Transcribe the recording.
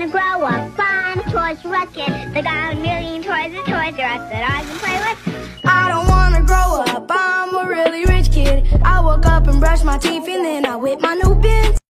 wanna grow up, I'm a Toys R Us kid. They got a million toys at Toys R Us that I can play with. I don't wanna grow up, I'm a really rich kid. I woke up and brushed my teeth and then I whip my new pins.